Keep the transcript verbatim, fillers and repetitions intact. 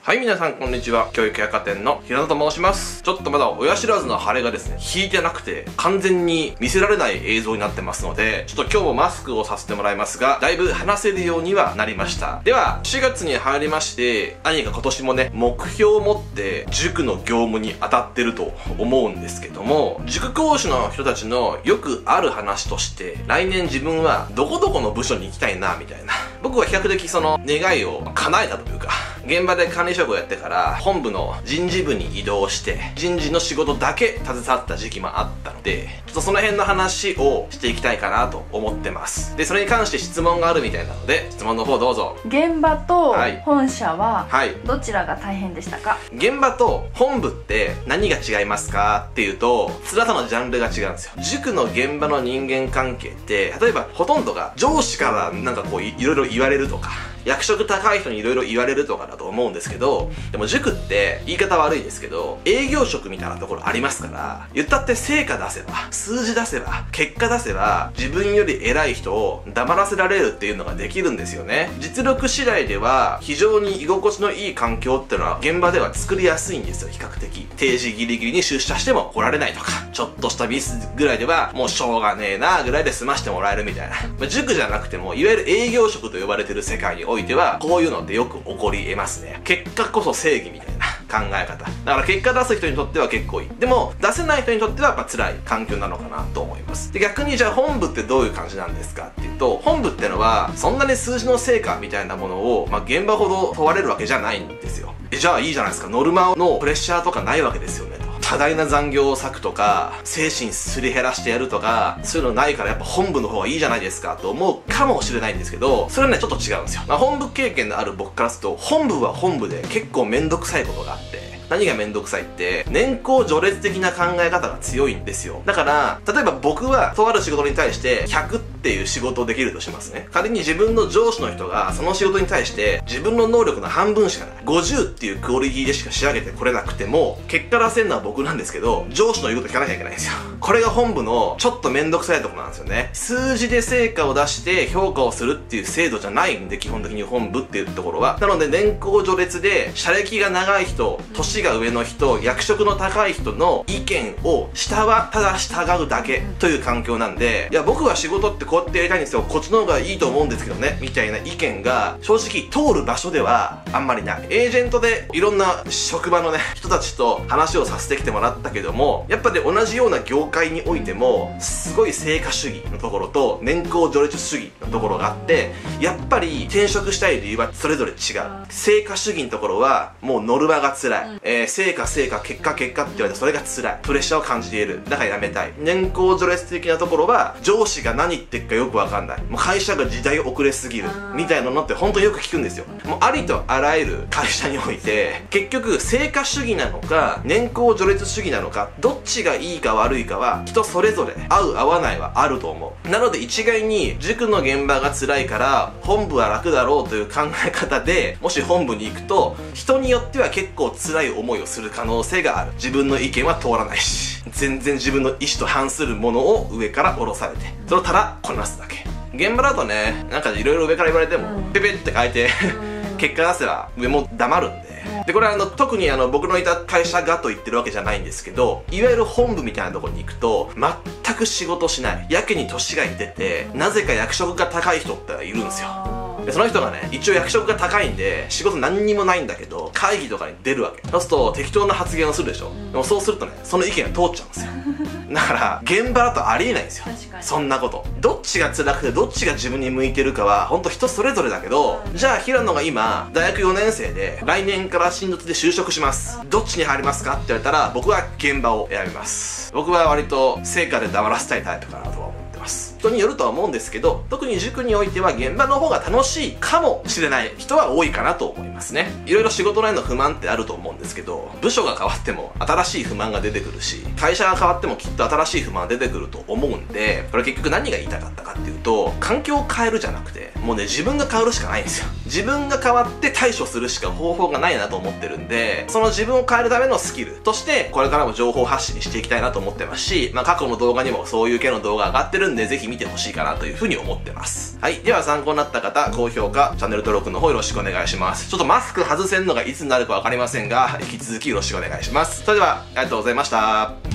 はい、皆さんこんにちは。教育百貨店の平野と申します。ちょっとまだ親知らずの腫れがですね、引いてなくて、完全に見せられない映像になってますので、ちょっと今日もマスクをさせてもらいますが、だいぶ話せるようにはなりました。では、しがつに入りまして、何か今年もね、目標を持って塾の業務に当たってると思うんですけども、塾講師の人たちのよくある話として、来年自分はどこどこの部署に行きたいな、みたいな。僕は比較的その願いを叶えたというか、現場で管理職をやってから本部の人事部に移動して人事の仕事だけ携わった時期もあったので、ちょっとその辺の話をしていきたいかなと思ってます。で、それに関して質問があるみたいなので、質問の方どうぞ。 現場と本社ははいどちらが大変でしたか？ 現場と本部って何が違いますかっていうと、辛さのジャンルが違うんですよ。塾の現場の人間関係って、例えばほとんどが上司からなんかこう い, いろいろ言われるとか、役職高い人にいろいろ言われるとかだと思うんですけど、でも塾って言い方悪いですけど、営業職みたいなところありますから、言ったって成果出せば、数字出せば、結果出せば、自分より偉い人を黙らせられるっていうのができるんですよね。実力次第では、非常に居心地のいい環境っていうのは現場では作りやすいんですよ、比較的。定時ギリギリに出社しても来られないとか、ちょっとしたミスぐらいでは、もうしょうがねえなぐらいで済ましてもらえるみたいな。まあ、塾じゃなくても、いわゆる営業職と呼ばれてる世界においては、こういうのってよく起こり得ますね。結果こそ正義みたいな考え方。だから結果出す人にとっては結構いい。でも、出せない人にとってはやっぱ辛い環境なのかなと思います。で、逆にじゃあ本部ってどういう感じなんですかっていうと、本部ってのは、そんなに数字の成果みたいなものを、まあ、現場ほど問われるわけじゃないんですよ。え、じゃあいいじゃないですか。ノルマのプレッシャーとかないわけですよね。多大な残業を割くとか、精神すり減らしてやるとか、そういうのないからやっぱ本部の方がいいじゃないですかと思うかもしれないんですけど、それはね、ちょっと違うんですよ。まあ、本部経験のある僕からすると、本部は本部で結構めんどくさいことがあって、何がめんどくさいって、年功序列的な考え方が強いんですよ。だから、例えば僕はとある仕事に対してひゃくっていう仕事をできるとしますね。仮に自分の上司の人がその仕事に対して自分の能力の半分しかない。ごじゅうっていうクオリティでしか仕上げてこれなくても、結果出せるのは僕なんですけど、上司の言うこと聞かなきゃいけないんですよ。これが本部のちょっとめんどくさいところなんですよね。数字で成果を出して評価をするっていう制度じゃないんで、基本的に本部っていうところは。なので年功序列で、社歴が長い人、年が上の人、役職の高い人の意見を下はただ従うだけという環境なんで、いや僕は仕事ってこうやってやりたいんですよ、こっちの方がいいと思うんですけどね、みたいな意見が正直通る場所ではあんまりない。エージェントでいろんな職場のね、人たちと話をさせてきてもらったけども、やっぱり同じような業界においても、すごい成果主義のところと年功序列主義のところがあって、やっぱり転職したい理由はそれぞれ違う。成果主義のところはもうノルマが辛い。えー、成果成果結果結果って言われてそれが辛い。プレッシャーを感じている。だからやめたい。年功序列的なところは上司が何言ってるかよくわかんない。もう会社が時代遅れすぎる。みたいなのって本当によく聞くんですよ。もうありとあらゆる会社において、結局成果主義なのか、年功序列主義なのか、どっちがいいか悪いかは人それぞれ合う合わないはあると思う。なので一概に塾の現場が辛いから本部は楽だろうという考え方で、もし本部に行くと、人によっては結構辛い思いをする可能性がある。自分の意見は通らないし、全然自分の意思と反するものを上から下ろされて、それをただこなすだけ。現場だとね、なんかいろいろ上から言われても、ペペって書いて結果出せば上も黙るんで。で、これはあの、特にあの、僕のいた会社がと言ってるわけじゃないんですけど、いわゆる本部みたいなところに行くと、全く仕事しない。やけに年がいってて、なぜか役職が高い人っているんですよ。で、その人がね、一応役職が高いんで、仕事何にもないんだけど、会議とかに出るわけ。そうすると、適当な発言をするでしょ。でもそうするとね、その意見が通っちゃうんですよ。だから、現場だとありえないんですよ。そんなこと。どっちが辛くて、どっちが自分に向いてるかは、ほんと人それぞれだけど、じゃあ、平野が今、大学よねん生で、来年から新卒で就職します。どっちに入りますかって言われたら、僕は現場を選びます。僕は割と、成果で黙らせたいタイプかなとは思ってます。人によるとは思うんですけど、特に塾においては現場の方が楽しいかもしれない人は多いかなと思いますね。いろいろ仕事内の不満ってあると思うんですけど、部署が変わっても新しい不満が出てくるし、会社が変わってもきっと新しい不満が出てくると思うんで、これ結局何が言いたかったかっていうと、環境を変えるじゃなくて、もうね、自分が変わるしかないんですよ。自分が変わって対処するしか方法がないなと思ってるんで、その自分を変えるためのスキルとして、これからも情報発信していきたいなと思ってますし、まあ過去の動画にもそういう系の動画上がってるんで、ぜひ見てほしいかなというふうに思ってます。はい。では参考になった方、高評価、チャンネル登録の方よろしくお願いします。ちょっとマスク外せんのがいつになるかわかりませんが、引き続きよろしくお願いします。それでは、ありがとうございました。